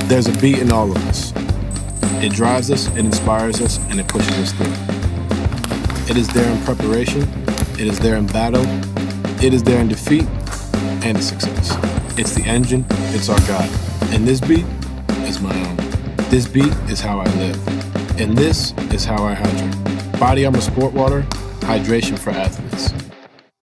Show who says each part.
Speaker 1: There's a beat in all of us. It drives us, it inspires us, and it pushes us through. It is there in preparation, it is there in battle, it is there in defeat, and in success. It's the engine, it's our guide. And this beat is my own. This beat is how I live. And this is how I hydrate. BODYARMOR SportWater, hydration for athletes.